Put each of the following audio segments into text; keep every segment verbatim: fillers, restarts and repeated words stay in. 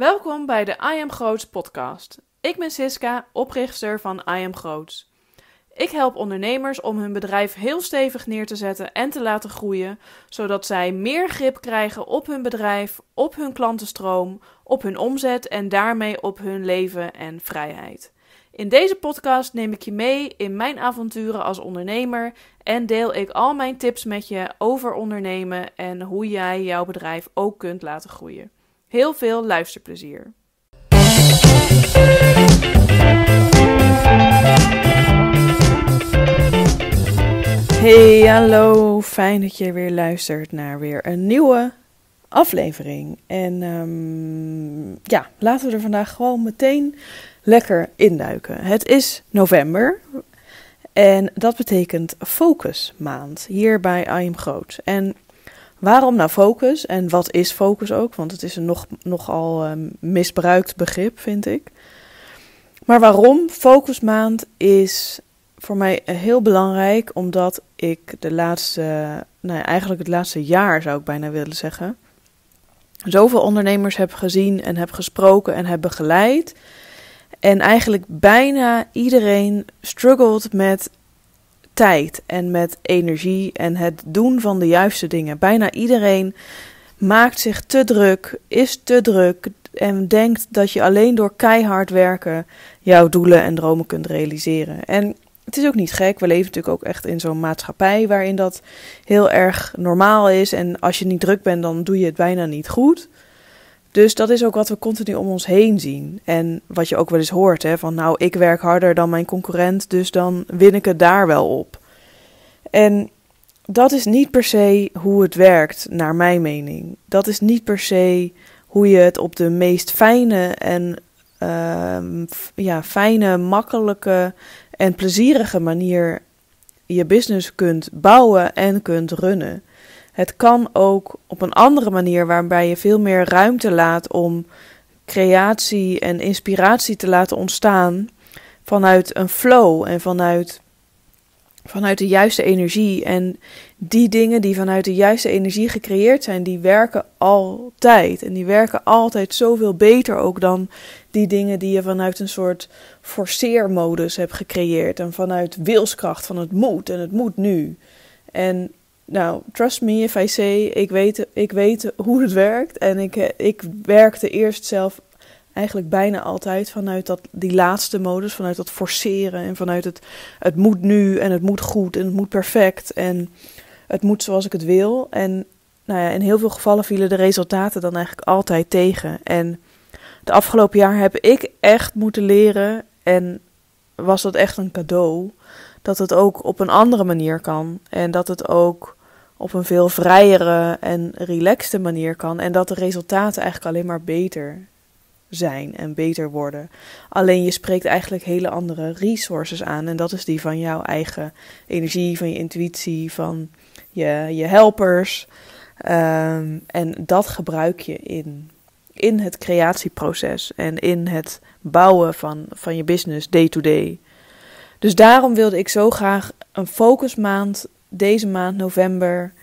Welkom bij de I Am Groots podcast. Ik ben Siska, oprichter van I Am Groots. Ik help ondernemers om hun bedrijf heel stevig neer te zetten en te laten groeien, zodat zij meer grip krijgen op hun bedrijf, op hun klantenstroom, op hun omzet en daarmee op hun leven en vrijheid. In deze podcast neem ik je mee in mijn avonturen als ondernemer en deel ik al mijn tips met je over ondernemen en hoe jij jouw bedrijf ook kunt laten groeien. Heel veel luisterplezier. Hey, hallo. Fijn dat je weer luistert naar weer een nieuwe aflevering. En um, ja, laten we er vandaag gewoon meteen lekker induiken. Het is november en dat betekent focusmaand hier bij I Am Groots. En waarom nou focus en wat is focus ook? Want het is een nog, nogal um, misbruikt begrip, vind ik. Maar waarom? Focusmaand is voor mij heel belangrijk, omdat ik de laatste, nou ja, eigenlijk het laatste jaar zou ik bijna willen zeggen, zoveel ondernemers heb gezien en heb gesproken en heb begeleid. En eigenlijk bijna iedereen struggelt met tijd en met energie en het doen van de juiste dingen. Bijna iedereen maakt zich te druk, is te druk en denkt dat je alleen door keihard werken jouw doelen en dromen kunt realiseren. En het is ook niet gek, we leven natuurlijk ook echt in zo'n maatschappij waarin dat heel erg normaal is. En als je niet druk bent, dan doe je het bijna niet goed. Dus dat is ook wat we continu om ons heen zien. En wat je ook wel eens hoort, hè, van nou, ik werk harder dan mijn concurrent, dus dan win ik het daar wel op. En dat is niet per se hoe het werkt, naar mijn mening. Dat is niet per se hoe je het op de meest fijne en uh, ja, fijne, makkelijke en plezierige manier je business kunt bouwen en kunt runnen. Het kan ook op een andere manier waarbij je veel meer ruimte laat om creatie en inspiratie te laten ontstaan vanuit een flow en vanuit, vanuit de juiste energie. En die dingen die vanuit de juiste energie gecreëerd zijn, die werken altijd. En die werken altijd zoveel beter ook dan die dingen die je vanuit een soort forceermodus hebt gecreëerd. En vanuit wilskracht, van het moet en het moet nu. En nou, trust me if I say, ik weet, ik weet hoe het werkt. En ik, ik werkte eerst zelf eigenlijk bijna altijd vanuit dat, die laatste modus, vanuit dat forceren en vanuit het, het moet nu en het moet goed en het moet perfect en het moet zoals ik het wil. En nou ja, in heel veel gevallen vielen de resultaten dan eigenlijk altijd tegen. En de afgelopen jaar heb ik echt moeten leren en was dat echt een cadeau, dat het ook op een andere manier kan en dat het ook op een veel vrijere en relaxte manier kan. En dat de resultaten eigenlijk alleen maar beter zijn en beter worden. Alleen je spreekt eigenlijk hele andere resources aan. En dat is die van jouw eigen energie, van je intuïtie, van je, je helpers. Um, en dat gebruik je in, in het creatieproces en in het bouwen van, van je business day to day. Dus daarom wilde ik zo graag een focusmaand deze maand november,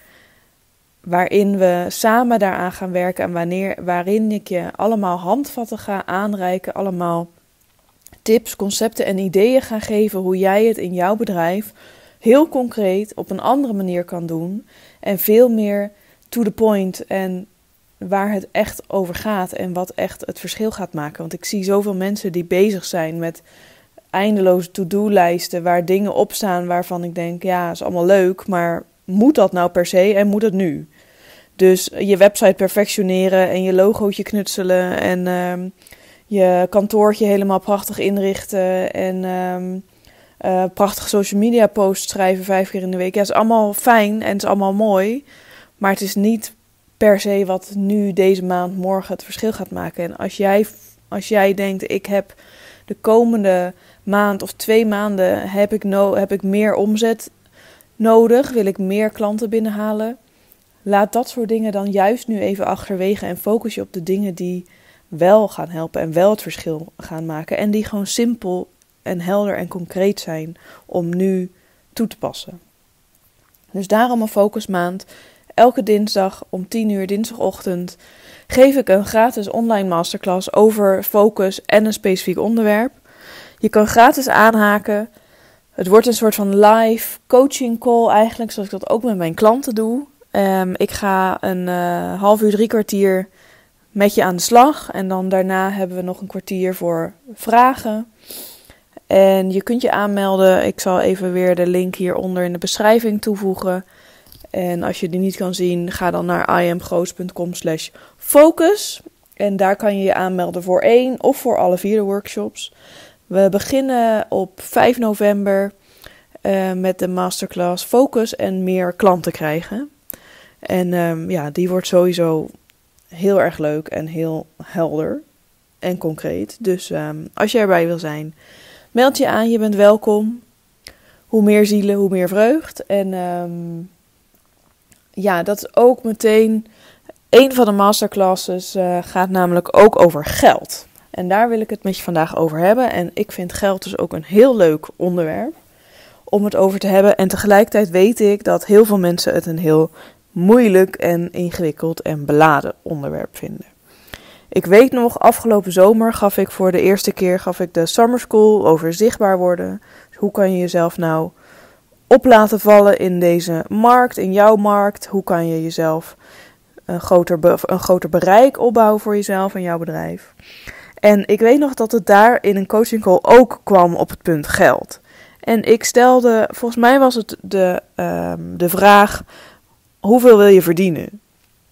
waarin we samen daaraan gaan werken en wanneer, waarin ik je allemaal handvatten ga aanreiken, allemaal tips, concepten en ideeën ga geven hoe jij het in jouw bedrijf heel concreet op een andere manier kan doen en veel meer to the point en waar het echt over gaat en wat echt het verschil gaat maken. Want ik zie zoveel mensen die bezig zijn met eindeloze to-do-lijsten waar dingen op staan waarvan ik denk, ja, is allemaal leuk, maar moet dat nou per se en moet het nu? Dus je website perfectioneren en je logootje knutselen en um, je kantoortje helemaal prachtig inrichten en um, uh, prachtige social media posts schrijven vijf keer in de week. Ja, het is allemaal fijn en het is allemaal mooi, maar het is niet per se wat nu deze maand morgen het verschil gaat maken. En als jij, als jij denkt, ik heb de komende maand of twee maanden heb ik, no- heb ik meer omzet nodig, wil ik meer klanten binnenhalen. Laat dat soort dingen dan juist nu even achterwege en focus je op de dingen die wel gaan helpen en wel het verschil gaan maken. En die gewoon simpel en helder en concreet zijn om nu toe te passen. Dus daarom een focusmaand. elke dinsdag om tien uur dinsdagochtend geef ik een gratis online masterclass over focus en een specifiek onderwerp. Je kan gratis aanhaken. Het wordt een soort van live coaching call eigenlijk, zoals ik dat ook met mijn klanten doe. Um, ik ga een uh, half uur, drie kwartier met je aan de slag. En dan daarna hebben we nog een kwartier voor vragen. En je kunt je aanmelden. Ik zal even weer de link hieronder in de beschrijving toevoegen. En als je die niet kan zien, ga dan naar iamgroots.com slash focus. En daar kan je je aanmelden voor één of voor alle vier de workshops. We beginnen op vijf november uh, met de masterclass Focus en meer klanten krijgen. En um, ja, die wordt sowieso heel erg leuk en heel helder en concreet. Dus um, als je erbij wil zijn, meld je aan, je bent welkom. Hoe meer zielen, hoe meer vreugd. En um, ja, dat is ook meteen een van de masterclasses uh, gaat namelijk ook over geld. En daar wil ik het met je vandaag over hebben. En ik vind geld dus ook een heel leuk onderwerp om het over te hebben. En tegelijkertijd weet ik dat heel veel mensen het een heel moeilijk en ingewikkeld en beladen onderwerp vinden. Ik weet nog, afgelopen zomer gaf ik voor de eerste keer gaf ik de Summer School over zichtbaar worden. Dus hoe kan je jezelf nou op laten vallen in deze markt, in jouw markt? Hoe kan je jezelf een groter, be- een groter bereik opbouwen voor jezelf en jouw bedrijf? En ik weet nog dat het daar in een coaching call ook kwam op het punt geld. En ik stelde, volgens mij was het de, um, de vraag, hoeveel wil je verdienen?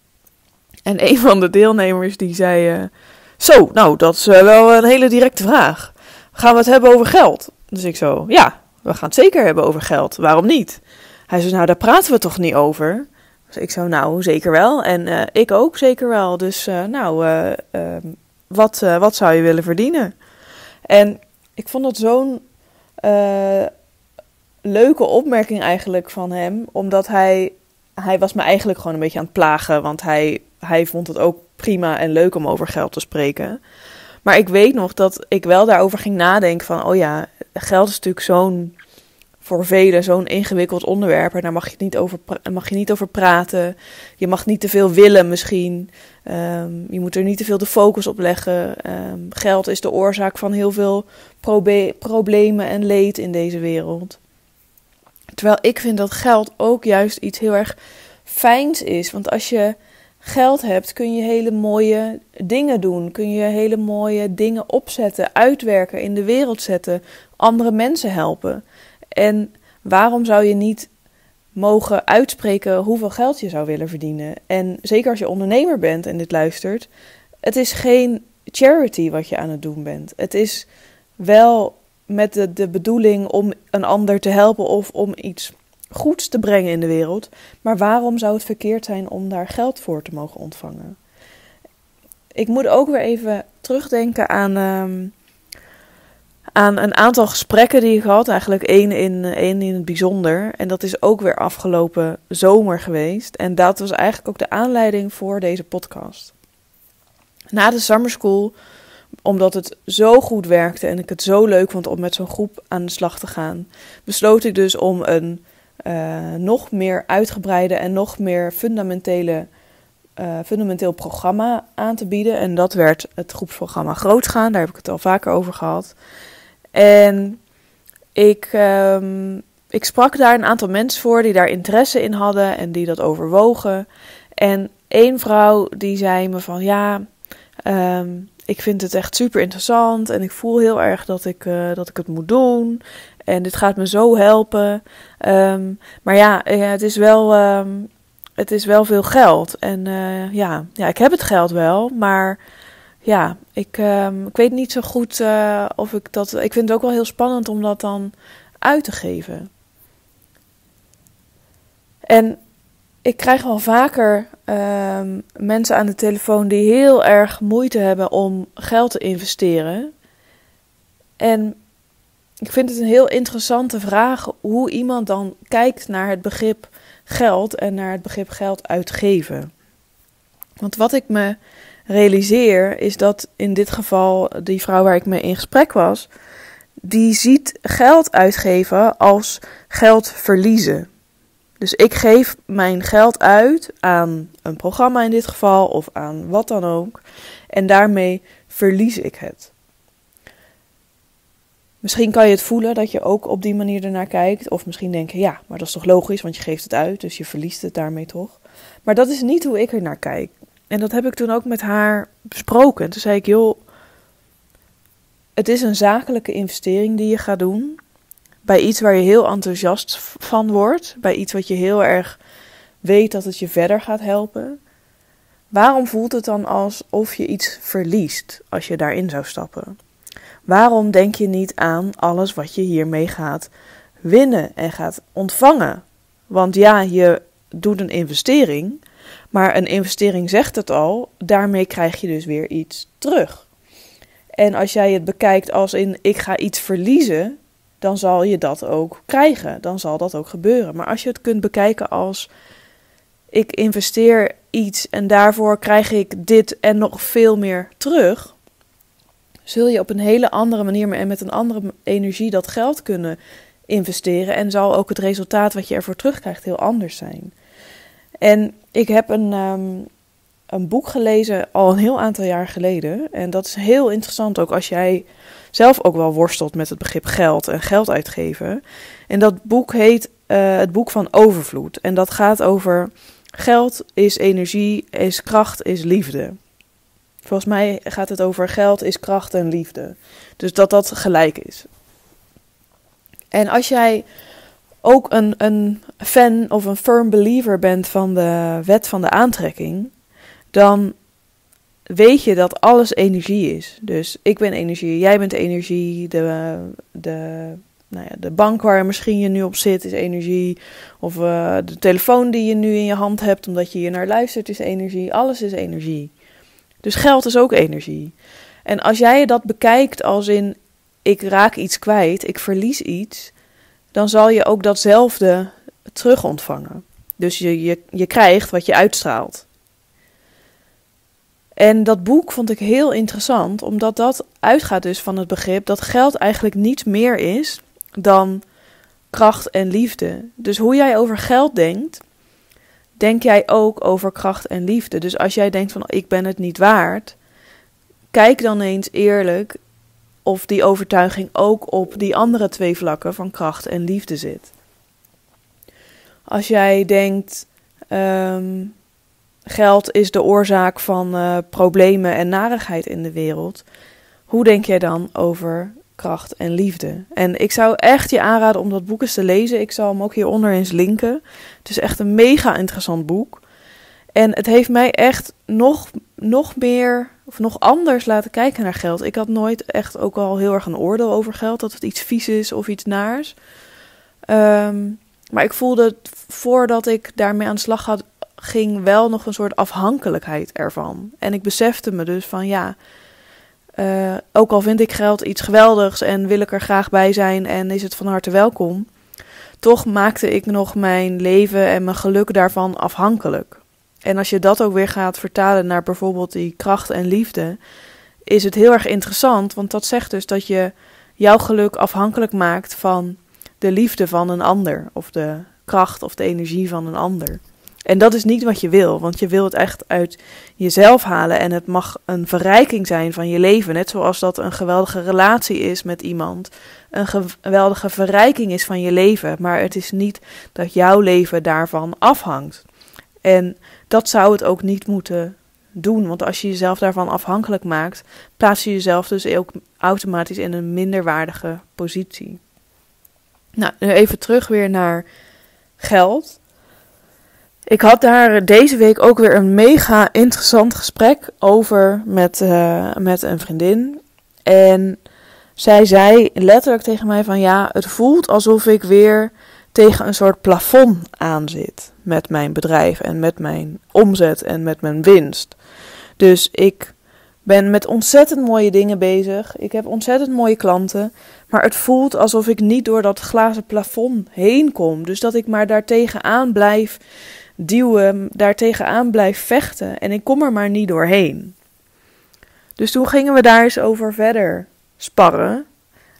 En een van de deelnemers die zei, uh, zo, nou dat is uh, wel een hele directe vraag. Gaan we het hebben over geld? Dus ik zo, ja, we gaan het zeker hebben over geld. Waarom niet? Hij zei, nou daar praten we toch niet over? Dus ik zo, nou zeker wel. En uh, ik ook zeker wel. Dus uh, nou, uh, uh, wat, uh, wat zou je willen verdienen? En ik vond dat zo'n uh, leuke opmerking eigenlijk van hem. Omdat hij, hij was me eigenlijk gewoon een beetje aan het plagen. Want hij, hij vond het ook prima en leuk om over geld te spreken. Maar ik weet nog dat ik wel daarover ging nadenken van, oh ja, geld is natuurlijk zo'n, voor velen zo'n ingewikkeld onderwerp. En daar mag je niet over, mag je niet over praten. Je mag niet te veel willen misschien. Um, je moet er niet te veel de focus op leggen. Um, geld is de oorzaak van heel veel probe- problemen en leed in deze wereld. Terwijl ik vind dat geld ook juist iets heel erg fijns is. Want als je geld hebt, kun je hele mooie dingen doen. Kun je hele mooie dingen opzetten, uitwerken, in de wereld zetten. Andere mensen helpen. En waarom zou je niet mogen uitspreken hoeveel geld je zou willen verdienen? En zeker als je ondernemer bent en dit luistert, het is geen charity wat je aan het doen bent. Het is wel met de, de bedoeling om een ander te helpen of om iets goeds te brengen in de wereld. Maar waarom zou het verkeerd zijn om daar geld voor te mogen ontvangen? Ik moet ook weer even terugdenken aan, um, aan een aantal gesprekken die ik had. Eigenlijk één in, één in het bijzonder. En dat is ook weer afgelopen zomer geweest. En dat was eigenlijk ook de aanleiding voor deze podcast. Na de Summer School, omdat het zo goed werkte en ik het zo leuk vond om met zo'n groep aan de slag te gaan, besloot ik dus om een uh, nog meer uitgebreide en nog meer fundamentele, uh, fundamenteel programma aan te bieden. En dat werd het groepsprogramma Groot Gaan. Daar heb ik het al vaker over gehad. En ik, um, ik sprak daar een aantal mensen voor die daar interesse in hadden en die dat overwogen. En één vrouw die zei me van ja, um, ik vind het echt super interessant en ik voel heel erg dat ik, uh, dat ik het moet doen. En dit gaat me zo helpen. Um, maar ja, het is wel, um, het is wel veel geld. En uh, ja, ja, ik heb het geld wel, maar ja, ik, um, ik weet niet zo goed uh, of ik dat. Ik vind het ook wel heel spannend om dat dan uit te geven. En ik krijg wel vaker um, mensen aan de telefoon die heel erg moeite hebben om geld te investeren. En ik vind het een heel interessante vraag hoe iemand dan kijkt naar het begrip geld en naar het begrip geld uitgeven. Want wat ik me realiseer is dat in dit geval die vrouw waar ik mee in gesprek was, die ziet geld uitgeven als geld verliezen. Dus ik geef mijn geld uit aan een programma in dit geval of aan wat dan ook. En daarmee verlies ik het. Misschien kan je het voelen dat je ook op die manier ernaar kijkt. Of misschien denk je, ja, maar dat is toch logisch, want je geeft het uit. Dus je verliest het daarmee toch. Maar dat is niet hoe ik er naar kijk. En dat heb ik toen ook met haar besproken. En toen zei ik, joh, het is een zakelijke investering die je gaat doen. Bij iets waar je heel enthousiast van wordt. Bij iets wat je heel erg weet dat het je verder gaat helpen. Waarom voelt het dan alsof je iets verliest als je daarin zou stappen? Waarom denk je niet aan alles wat je hiermee gaat winnen en gaat ontvangen? Want ja, je doet een investering, maar een investering zegt het al, daarmee krijg je dus weer iets terug. En als jij het bekijkt als in ik ga iets verliezen, dan zal je dat ook krijgen, dan zal dat ook gebeuren. Maar als je het kunt bekijken als ik investeer iets en daarvoor krijg ik dit en nog veel meer terug, zul je op een hele andere manier en met een andere energie dat geld kunnen investeren. En zal ook het resultaat wat je ervoor terugkrijgt heel anders zijn. En ik heb een, um, een boek gelezen al een heel aantal jaar geleden. En dat is heel interessant ook als jij zelf ook wel worstelt met het begrip geld en geld uitgeven. En dat boek heet uh, het boek van overvloed. En dat gaat over geld is energie, is kracht, is liefde. Volgens mij gaat het over geld is kracht en liefde. Dus dat dat gelijk is. En als jij ook een, een fan of een firm believer bent van de wet van de aantrekking, dan weet je dat alles energie is. Dus ik ben energie, jij bent energie, de, de, nou ja, de bank waar misschien je nu op zit is energie, of uh, de telefoon die je nu in je hand hebt omdat je hier naar luistert is energie. Alles is energie. Dus geld is ook energie. En als jij dat bekijkt als in ik raak iets kwijt, ik verlies iets, dan zal je ook datzelfde terug ontvangen. Dus je, je, je krijgt wat je uitstraalt. En dat boek vond ik heel interessant, omdat dat uitgaat dus van het begrip dat geld eigenlijk niets meer is dan kracht en liefde. Dus hoe jij over geld denkt, denk jij ook over kracht en liefde. Dus als jij denkt van ik ben het niet waard, kijk dan eens eerlijk of die overtuiging ook op die andere twee vlakken van kracht en liefde zit. Als jij denkt um, geld is de oorzaak van uh, problemen en narigheid in de wereld, hoe denk jij dan over kracht en liefde? En ik zou echt je aanraden om dat boek eens te lezen. Ik zal hem ook hieronder eens linken. Het is echt een mega interessant boek. En het heeft mij echt nog, nog meer of nog anders laten kijken naar geld. Ik had nooit echt ook al heel erg een oordeel over geld, dat het iets vies is of iets naars. Um, maar ik voelde het, voordat ik daarmee aan de slag had, ging wel nog een soort afhankelijkheid ervan. En ik besefte me dus van ja, uh, ook al vind ik geld iets geweldigs en wil ik er graag bij zijn en is het van harte welkom, toch maakte ik nog mijn leven en mijn geluk daarvan afhankelijk. En als je dat ook weer gaat vertalen naar bijvoorbeeld die kracht en liefde, is het heel erg interessant, want dat zegt dus dat je jouw geluk afhankelijk maakt van de liefde van een ander, of de kracht of de energie van een ander. En dat is niet wat je wil, want je wil het echt uit jezelf halen en het mag een verrijking zijn van je leven. Net zoals dat een geweldige relatie is met iemand, een geweldige verrijking is van je leven. Maar het is niet dat jouw leven daarvan afhangt. En dat zou het ook niet moeten doen, want als je jezelf daarvan afhankelijk maakt, plaats je jezelf dus ook automatisch in een minderwaardige positie. Nou, even terug weer naar geld. Ik had daar deze week ook weer een mega interessant gesprek over met, uh, met een vriendin. En zij zei letterlijk tegen mij van ja, het voelt alsof ik weer tegen een soort plafond aan zit met mijn bedrijf en met mijn omzet en met mijn winst. Dus ik ben met ontzettend mooie dingen bezig. Ik heb ontzettend mooie klanten. Maar het voelt alsof ik niet door dat glazen plafond heen kom. Dus dat ik maar daartegen aan blijf duwen, daartegen aan blijf vechten. En ik kom er maar niet doorheen. Dus toen gingen we daar eens over verder sparren.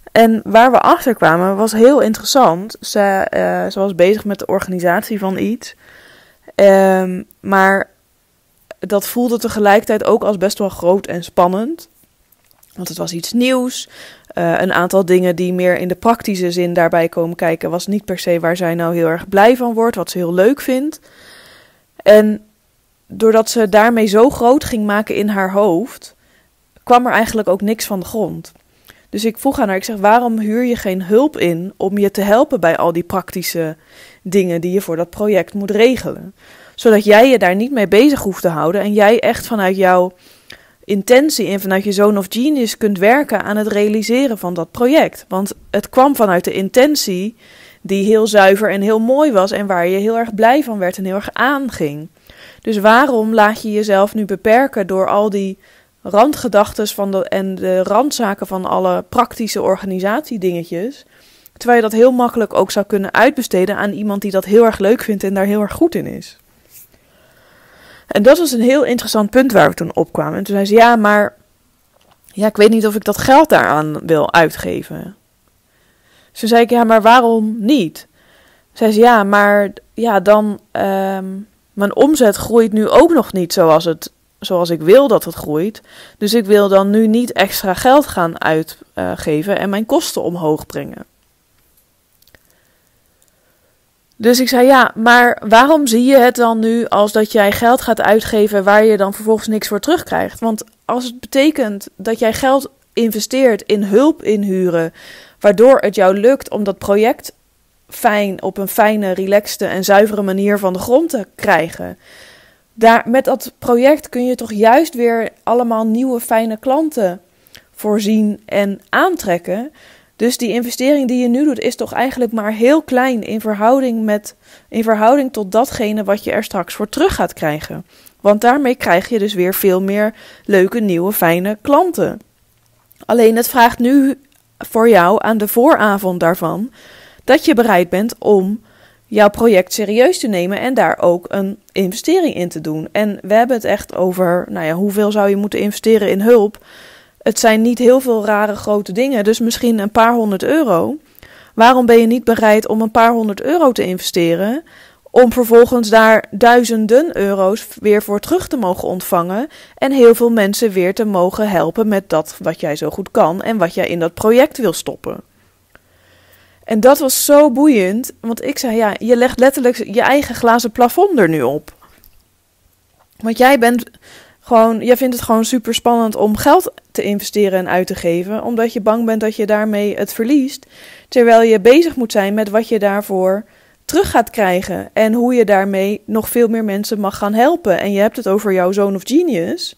En waar we achter kwamen was heel interessant. Ze, uh, ze was bezig met de organisatie van iets. Um, maar dat voelde tegelijkertijd ook als best wel groot en spannend. Want het was iets nieuws. Uh, een aantal dingen die meer in de praktische zin daarbij komen kijken, was niet per se waar zij nou heel erg blij van wordt, wat ze heel leuk vindt. En doordat ze daarmee zo groot ging maken in haar hoofd, kwam er eigenlijk ook niks van de grond. Dus ik vroeg aan haar, ik zeg, waarom huur je geen hulp in om je te helpen bij al die praktische dingen die je voor dat project moet regelen? Zodat jij je daar niet mee bezig hoeft te houden en jij echt vanuit jouw intentie en vanuit je zone of genius kunt werken aan het realiseren van dat project. Want het kwam vanuit de intentie die heel zuiver en heel mooi was en waar je heel erg blij van werd en heel erg aanging. Dus waarom laat je jezelf nu beperken door al die randgedachtes van de, en de randzaken van alle praktische organisatiedingetjes, terwijl je dat heel makkelijk ook zou kunnen uitbesteden aan iemand die dat heel erg leuk vindt en daar heel erg goed in is. En dat was een heel interessant punt waar we toen opkwamen. En toen zei ze, ja, maar ja, ik weet niet of ik dat geld daaraan wil uitgeven. Dus toen zei ik, ja, maar waarom niet? Zei ze, ja, maar ja, dan, um, mijn omzet groeit nu ook nog niet zoals, het, zoals ik wil dat het groeit. Dus ik wil dan nu niet extra geld gaan uitgeven uh, en mijn kosten omhoog brengen. Dus ik zei, ja, maar waarom zie je het dan nu als dat jij geld gaat uitgeven waar je dan vervolgens niks voor terugkrijgt? Want als het betekent dat jij geld investeert in hulp inhuren, waardoor het jou lukt om dat project fijn, op een fijne, relaxte en zuivere manier van de grond te krijgen. Daar, met dat project kun je toch juist weer allemaal nieuwe fijne klanten voorzien en aantrekken. Dus die investering die je nu doet is toch eigenlijk maar heel klein in verhouding, met, in verhouding tot datgene wat je er straks voor terug gaat krijgen. Want daarmee krijg je dus weer veel meer leuke, nieuwe, fijne klanten. Alleen het vraagt nu voor jou aan de vooravond daarvan dat je bereid bent om jouw project serieus te nemen en daar ook een investering in te doen. En we hebben het echt over, nou ja, hoeveel zou je moeten investeren in hulp? Het zijn niet heel veel rare grote dingen, dus misschien een paar honderd euro. Waarom ben je niet bereid om een paar honderd euro te investeren, om vervolgens daar duizenden euro's weer voor terug te mogen ontvangen en heel veel mensen weer te mogen helpen met dat wat jij zo goed kan en wat jij in dat project wil stoppen? En dat was zo boeiend, want ik zei, ja, je legt letterlijk je eigen glazen plafond er nu op. Want jij bent gewoon, jij vindt het gewoon super spannend om geld te investeren en uit te geven, omdat je bang bent dat je daarmee het verliest, terwijl je bezig moet zijn met wat je daarvoor terug gaat krijgen en hoe je daarmee nog veel meer mensen mag gaan helpen. En je hebt het over jouw zone of genius.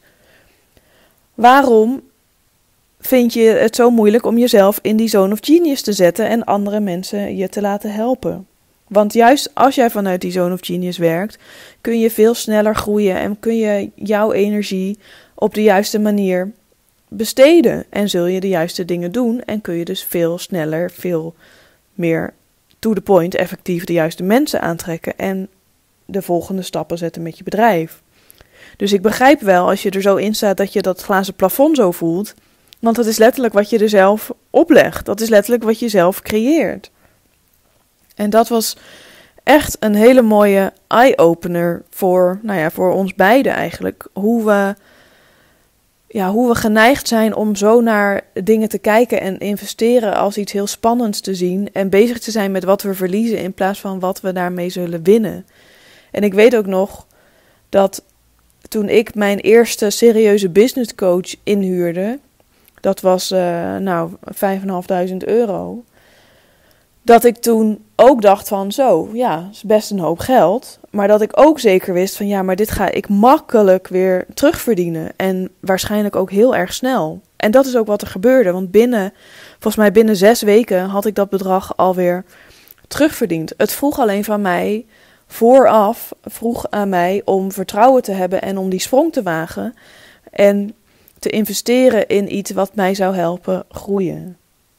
Waarom vind je het zo moeilijk om jezelf in die zone of genius te zetten en andere mensen je te laten helpen? Want juist als jij vanuit die zone of genius werkt, kun je veel sneller groeien en kun je jouw energie op de juiste manier besteden. En zul je de juiste dingen doen en kun je dus veel sneller, veel meer to the point, effectief de juiste mensen aantrekken en de volgende stappen zetten met je bedrijf. Dus ik begrijp wel als je er zo in staat dat je dat glazen plafond zo voelt, want dat is letterlijk wat je er zelf oplegt. Dat is letterlijk wat je zelf creëert. En dat was echt een hele mooie eye-opener voor, nou ja, voor ons beiden eigenlijk. Hoe we, ja, hoe we geneigd zijn om zo naar dingen te kijken en investeren als iets heel spannends te zien. En bezig te zijn met wat we verliezen in plaats van wat we daarmee zullen winnen. En ik weet ook nog dat toen ik mijn eerste serieuze business coach inhuurde, dat was uh, nou vijfduizend euro. Dat ik toen ook dacht van zo, ja, dat is best een hoop geld. Maar dat ik ook zeker wist van ja, maar dit ga ik makkelijk weer terugverdienen. En waarschijnlijk ook heel erg snel. En dat is ook wat er gebeurde. Want binnen, volgens mij binnen zes weken had ik dat bedrag alweer terugverdiend. Het vroeg alleen van mij, vooraf vroeg aan mij om vertrouwen te hebben en om die sprong te wagen. En te investeren in iets wat mij zou helpen groeien.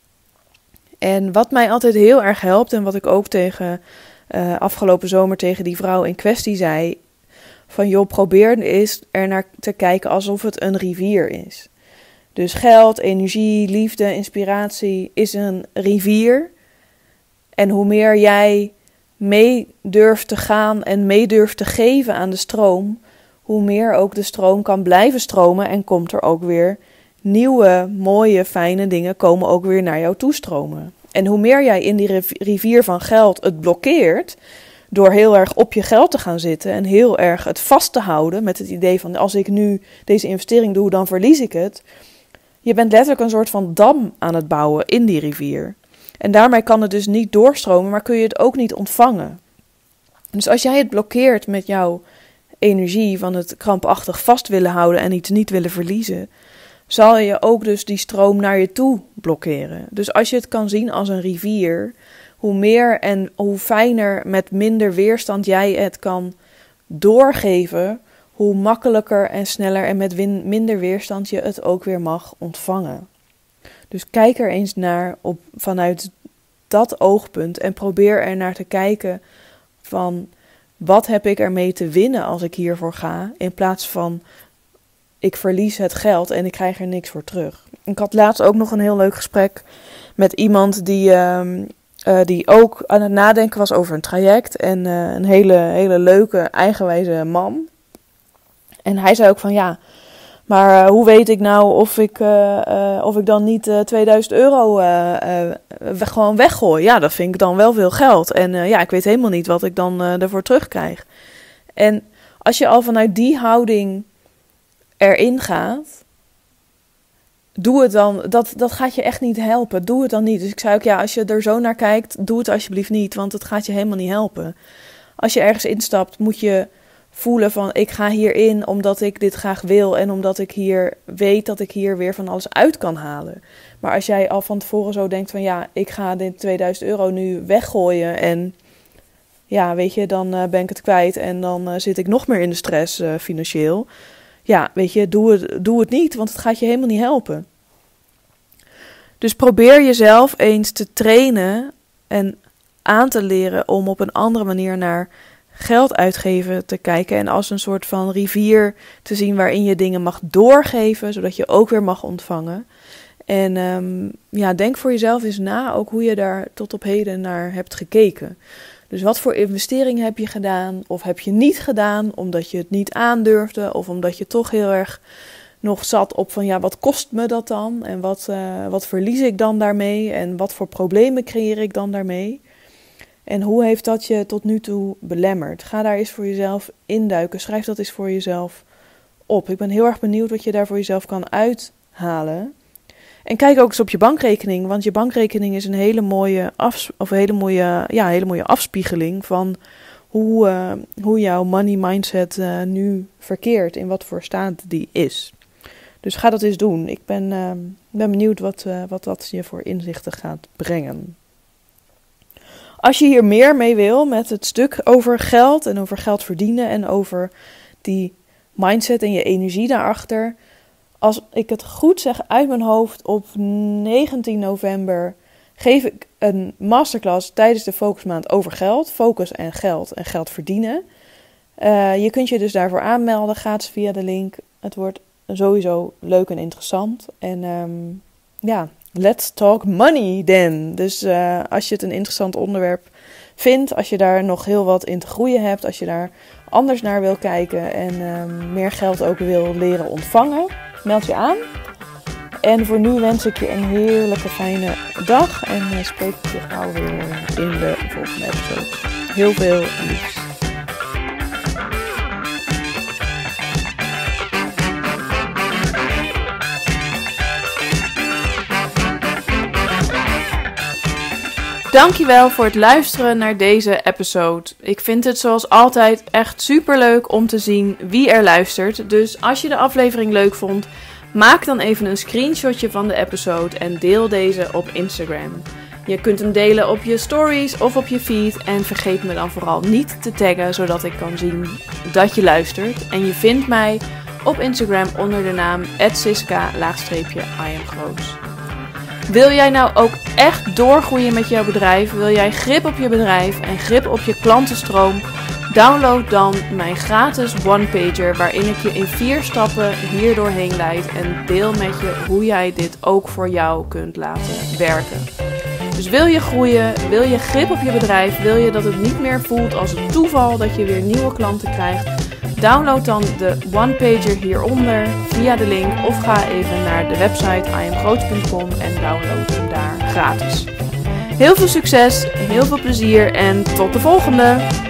En wat mij altijd heel erg helpt en wat ik ook tegen uh, afgelopen zomer tegen die vrouw in kwestie zei, van joh, probeer eens er naar te kijken alsof het een rivier is. Dus geld, energie, liefde, inspiratie is een rivier. En hoe meer jij mee durft te gaan en mee durft te geven aan de stroom, hoe meer ook de stroom kan blijven stromen en komt er ook weer nieuwe, mooie, fijne dingen komen ook weer naar jou toestromen. En hoe meer jij in die rivier van geld het blokkeert, door heel erg op je geld te gaan zitten en heel erg het vast te houden met het idee van als ik nu deze investering doe, dan verlies ik het. Je bent letterlijk een soort van dam aan het bouwen in die rivier. En daarmee kan het dus niet doorstromen, maar kun je het ook niet ontvangen. Dus als jij het blokkeert met jouw energie van het krampachtig vast willen houden en iets niet willen verliezen, zal je ook dus die stroom naar je toe blokkeren. Dus als je het kan zien als een rivier, hoe meer en hoe fijner met minder weerstand jij het kan doorgeven, hoe makkelijker en sneller en met win- minder weerstand je het ook weer mag ontvangen. Dus kijk er eens naar op, vanuit dat oogpunt en probeer er naar te kijken van wat heb ik ermee te winnen als ik hiervoor ga, in plaats van ik verlies het geld en ik krijg er niks voor terug. Ik had laatst ook nog een heel leuk gesprek met iemand die, uh, uh, die ook aan het nadenken was over een traject en uh, een hele, hele leuke, eigenwijze man. En hij zei ook van ja, maar uh, hoe weet ik nou of ik, uh, uh, of ik dan niet uh, tweeduizend euro uh, uh, weg, gewoon weggooi? Ja, dat vind ik dan wel veel geld. En uh, ja, ik weet helemaal niet wat ik dan uh, ervoor terugkrijg. En als je al vanuit die houding erin gaat, doe het dan. Dat, dat gaat je echt niet helpen. Doe het dan niet. Dus ik zei ook, ja, als je er zo naar kijkt, doe het alsjeblieft niet, want het gaat je helemaal niet helpen. Als je ergens instapt, moet je voelen van ik ga hierin omdat ik dit graag wil en omdat ik hier weet dat ik hier weer van alles uit kan halen. Maar als jij al van tevoren zo denkt van ja, ik ga dit tweeduizend euro nu weggooien en ja, weet je, dan uh, ben ik het kwijt en dan uh, zit ik nog meer in de stress uh, financieel. Ja, weet je, doe het, doe het niet, want het gaat je helemaal niet helpen. Dus probeer jezelf eens te trainen en aan te leren om op een andere manier naar geld uitgeven te kijken en als een soort van rivier te zien waarin je dingen mag doorgeven, zodat je ook weer mag ontvangen. En um, ja, denk voor jezelf eens na ook hoe je daar tot op heden naar hebt gekeken. Dus wat voor investeringen heb je gedaan of heb je niet gedaan omdat je het niet aandurfde of omdat je toch heel erg nog zat op van ja, wat kost me dat dan en wat, uh, wat verlies ik dan daarmee en wat voor problemen creëer ik dan daarmee? En hoe heeft dat je tot nu toe belemmerd? Ga daar eens voor jezelf induiken. Schrijf dat eens voor jezelf op. Ik ben heel erg benieuwd wat je daar voor jezelf kan uithalen. En kijk ook eens op je bankrekening. Want je bankrekening is een hele mooie, afs- of een hele mooie, ja, hele mooie afspiegeling van hoe, uh, hoe jouw money mindset uh, nu verkeert. In wat voor staat die is. Dus ga dat eens doen. Ik ben, uh, ben benieuwd wat, uh, wat dat je voor inzichten gaat brengen. Als je hier meer mee wil met het stuk over geld en over geld verdienen en over die mindset en je energie daarachter. Als ik het goed zeg uit mijn hoofd, op negentien november geef ik een masterclass tijdens de focusmaand over geld. Focus en geld en geld verdienen. Uh, je kunt je dus daarvoor aanmelden, gratis via de link. Het wordt sowieso leuk en interessant. En um, ja... Let's talk money then. Dus uh, als je het een interessant onderwerp vindt, als je daar nog heel wat in te groeien hebt, als je daar anders naar wil kijken en um, meer geld ook wil leren ontvangen, meld je aan. En voor nu wens ik je een heerlijke fijne dag en uh, spreek ik je gauw weer in de volgende episode. Heel veel liefs. Dankjewel voor het luisteren naar deze episode. Ik vind het zoals altijd echt superleuk om te zien wie er luistert. Dus als je de aflevering leuk vond, maak dan even een screenshotje van de episode en deel deze op Instagram. Je kunt hem delen op je stories of op je feed en vergeet me dan vooral niet te taggen, zodat ik kan zien dat je luistert. En je vindt mij op Instagram onder de naam at siska laagstreepje I am groot. Wil jij nou ook echt doorgroeien met jouw bedrijf? Wil jij grip op je bedrijf en grip op je klantenstroom? Download dan mijn gratis one-pager waarin ik je in vier stappen hier doorheen leid en deel met je hoe jij dit ook voor jou kunt laten werken. Dus wil je groeien, wil je grip op je bedrijf, wil je dat het niet meer voelt als een toeval dat je weer nieuwe klanten krijgt, download dan de one-pager hieronder via de link of ga even naar de website i am coach punt com en download hem daar gratis. Heel veel succes, heel veel plezier en tot de volgende!